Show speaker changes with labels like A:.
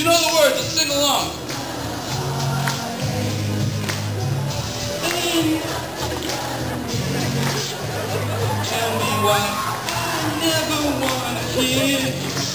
A: You know the words, just sing along. Tell me why I never wanna hear